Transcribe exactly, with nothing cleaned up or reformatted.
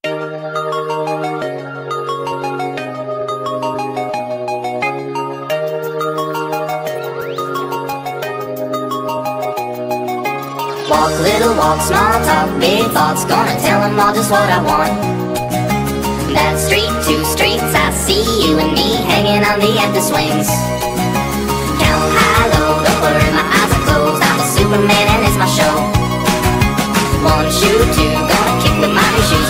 Walk, little walk, small talk, big thoughts. Gonna tell them all just what I want. That street, two streets, I see you and me hanging on the empty swings. Count high, low, don't worry, my eyes are closed. I'm a Superman and it's my show. One shoe, two, gonna kick with my new shoes.